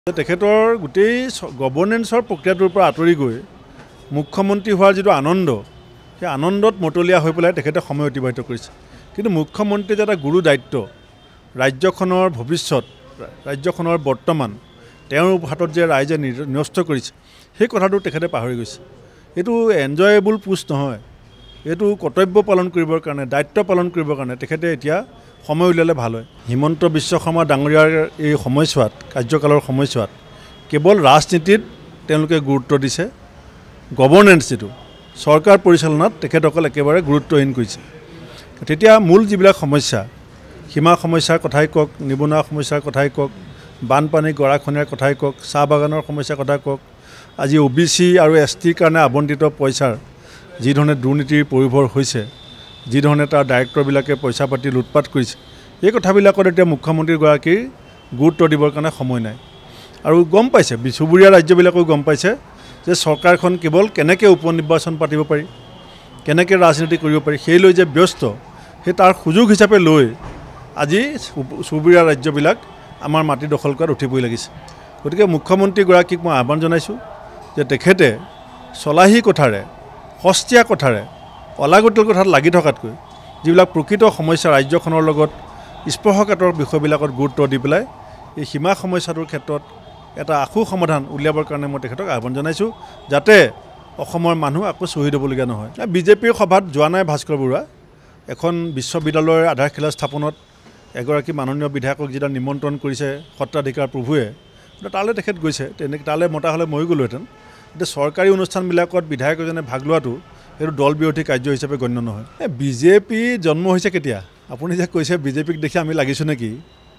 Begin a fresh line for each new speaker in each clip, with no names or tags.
তেখেতৰ গোটেই গভৰ্নেন্সৰ প্ৰক্ৰিয়াটোৰ পৰা আঁতৰি গৈ মুখ্যমন্ত্ৰী হোৱাৰ যিটো আনন্দ সেই আনন্দত মতলীয়া হৈ পেলাই তেখেতে সময় অতিবাহিত কৰিছে। কিন্তু মুখ্যমন্ত্ৰী যে এটা গুৰু দায়িত্ব ৰাজ্যখনৰ ভৱিষ্যত ৰাজ্যখনৰ বৰ্তমান তেওঁৰ হাতত যে ৰাইজে ন্যস্ত কৰিছে সেই কথাটো তেখেতে পাহৰি গৈছে। এইটো এনজয়েবল পোষ্ট নহয়, এইটো কৰ্তব্য পালন কৰিবৰ কাৰণে দায়িত্ব পালন কৰিবৰ কাৰণে তেখেতে এতিয়া সময় উলিয়ালে ভাল হয়। হিমন্ত বিশ্ব শৰ্মা ডাঙৰীয়াৰ এই সময়ছোৱাত কাৰ্যকালৰ সময়ছোৱাত কেৱল ৰাজনীতিত তেওঁলোকে গুৰুত্ব দিছে, গভৰ্নেন্স যিটো চৰকাৰ পৰিচালনাত তেখেতসকল একেবাৰে গুৰুত্বহীন কৰিছে। তেতিয়া মূল যিবিলাক সমস্যা সীমা সমস্যাৰ কথাই কওক, নিবনুৱা সমস্যাৰ কথাই কওক, বানপানী গৰাখহনীয়াৰ কথাই কওক, চাহ বাগানৰ সমস্যাৰ কথা কওক, আজি OBC আৰু STৰ কাৰণে আবণ্টিত পইচাৰ যিধৰণে দুৰ্নীতিৰ পৰিভৰ হৈছে, যিধৰণে তাৰ ডাইৰেক্টৰবিলাকে পইচা পাতি লুটপাট কৰিছে, এই কথাবিলাকত এতিয়া মুখ্যমন্ত্ৰীগৰাকীৰ গুৰুত্ব দিবৰ কাৰণে সময় নাই। আৰু গম পাইছে চুবুৰীয়া ৰাজ্যবিলাকেও গম পাইছে যে চৰকাৰখন কেৱল কেনেকৈ উপ নিৰ্বাচন পাতিব পাৰি, কেনেকৈ ৰাজনীতি কৰিব পাৰি সেই লৈ যে ব্যস্ত, সেই তাৰ সুযোগ হিচাপে লৈ আজি চুবুৰীয়া ৰাজ্যবিলাক আমাৰ মাটি দখল কৰাত উঠিবই লাগিছে। গতিকে মুখ্যমন্ত্ৰীগৰাকীক মই আহ্বান জনাইছোঁ যে তেখেতে চলাহী কথাৰে সস্তীয়া কথাৰে অলাগতিয়াল কথাত লাগি থকাতকৈ যিবিলাক প্ৰকৃত সমস্যা ৰাজ্যখনৰ লগত স্পৰ্শকাতৰ বিষয়বিলাকত গুৰুত্ব দি পেলাই এই সীমা সমস্যাটোৰ ক্ষেত্ৰত এটা আশু সমাধান উলিয়াবৰ কাৰণে মই তেখেতক আহ্বান জনাইছোঁ, যাতে অসমৰ মানুহ আকৌ শ্বহীদ হ'বলগীয়া নহয়। বিজেপিৰ সভাত যোৱা নাই ভাস্কৰ বৰুৱা, এখন বিশ্ববিদ্যালয়ৰ আধাৰশিলা স্থাপনত এগৰাকী মাননীয় বিধায়কক যেতিয়া নিমন্ত্ৰণ কৰিছে সত্ৰাধিকাৰ প্ৰভুৱে, তালৈ তেখেত গৈছে। তেনেকৈ তালৈ মতা হ'লে ময়ো গ'লোহেঁতেন। এতিয়া চৰকাৰী অনুষ্ঠানবিলাকত বিধায়ক এজনে ভাগ লোৱাটো এইটো দল বিৰোধী কাৰ্য হিচাপে গণ্য নহয়। বিজেপি জন্ম হৈছে কেতিয়া? আপুনি যে কৈছে বিজেপিক দেখি আমি লাগিছোঁ নেকি?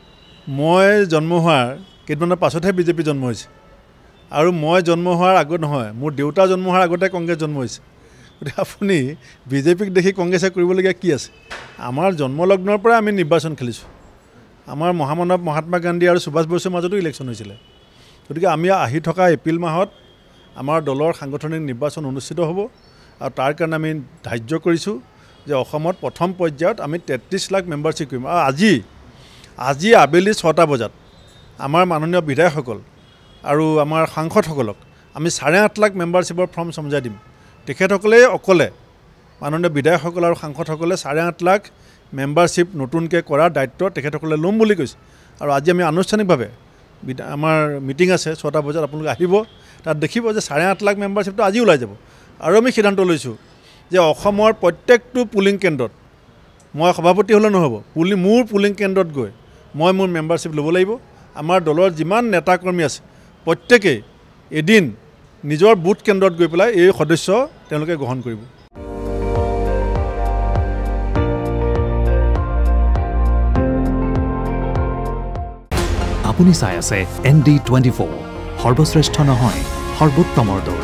মই জন্ম হোৱাৰ কেইদিনমানৰ পাছতহে বিজেপি জন্ম হৈছে, আৰু মই জন্ম হোৱাৰ আগত নহয়, মোৰ দেউতা জন্ম হোৱাৰ আগতে কংগ্ৰেছ জন্ম হৈছে। গতিকে আপুনি বিজেপিক দেখি কংগ্ৰেছে কৰিবলগীয়া কি আছে? আমাৰ জন্মলগ্নৰ পৰাই আমি নিৰ্বাচন খেলিছোঁ। আমাৰ মহামানৱ মহাত্মা গান্ধী আৰু সুভাষ বসুৰ মাজতো ইলেকশ্যন হৈছিলে। গতিকে আমি আহি থকা এপ্ৰিল মাহত আমাৰ দলৰ সাংগঠনিক নিৰ্বাচন অনুষ্ঠিত হ'ব, আৰু তাৰ কাৰণে আমি ধাৰ্য কৰিছোঁ যে অসমত প্ৰথম পৰ্যায়ত আমি 33 লাখ মেম্বাৰশ্বিপ কৰিম। আৰু আজি আবেলি 6টা বজাত আমাৰ মাননীয় বিধায়কসকল আৰু আমাৰ সাংসদসকলক আমি 8.5 লাখ মেম্বাৰশ্বিপৰ ফৰ্ম সমজাই দিম। তেখেতসকলে অকলে মাননীয় বিধায়কসকল আৰু সাংসদসকলে 8.5 লাখ মেম্বাৰশ্বিপ নতুনকৈ কৰাৰ দায়িত্ব তেখেতসকলে ল'ম বুলি কৈছে। আৰু আজি আমি আনুষ্ঠানিকভাৱে আমাৰ মিটিং আছে 6টা বজাত, আপোনালোকে আহিব, তাত দেখিব যে 8.5 লাখ মেম্বাৰশ্বিপটো আজি ওলাই যাব। আৰু আমি সিদ্ধান্ত লৈছোঁ যে অসমৰ প্ৰত্যেকটো পুলিং কেন্দ্ৰত মই সভাপতি হ'লে নহ'ব, মোৰ পুলিং কেন্দ্ৰত গৈ মই মোৰ মেম্বাৰশ্বিপ ল'ব লাগিব। আমাৰ দলৰ যিমান নেতাকৰ্মী আছে প্ৰত্যেকেই এদিন নিজৰ বুথ কেন্দ্ৰত গৈ পেলাই এই সদস্য তেওঁলোকে গ্ৰহণ কৰিব।
আপুনি চাই আছে ND24, সৰ্বশ্ৰেষ্ঠ নহয় সৰ্বোত্তমৰ দৌৰ।